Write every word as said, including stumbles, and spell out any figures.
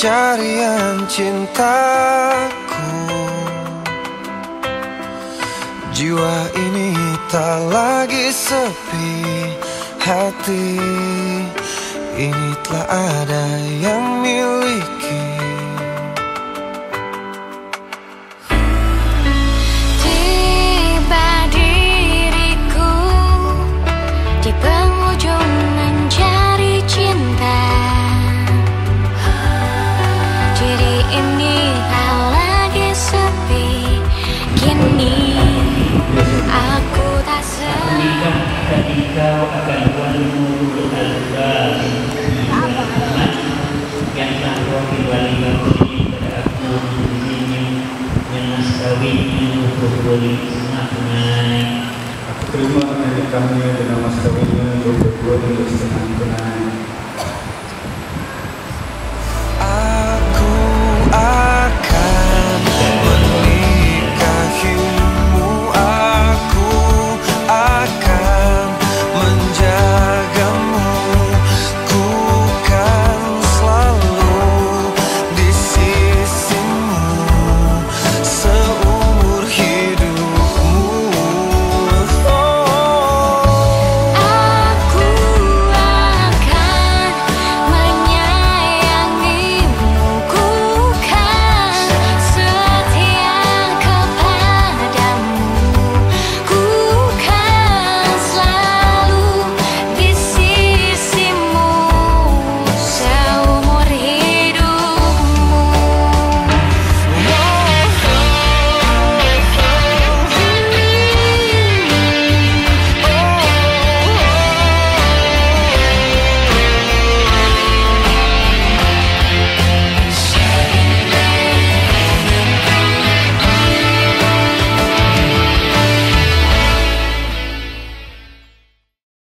pencarian cintaku. Jiwa ini tak lagi sepi, hati ini telah ada yang miliki. Tiba diriku di penghujung mencari cinta. Jadi ini tak lagi sepi, kini aku tak sedih. Ketika akan walimu al-bab yang tahu wali ini pada aku ini yang naskawi untuk wali senang. Aku terima akan nikahnya dengan mas kawinnya dua puluh dua dan setengah